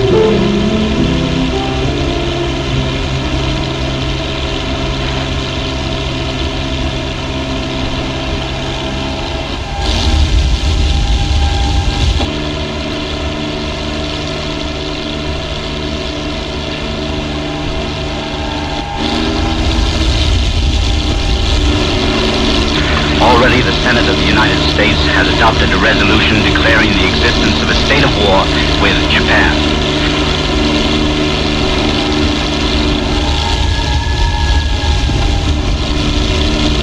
Already the Senate of the United States has adopted a resolution declaring the existence of a state of war with Japan.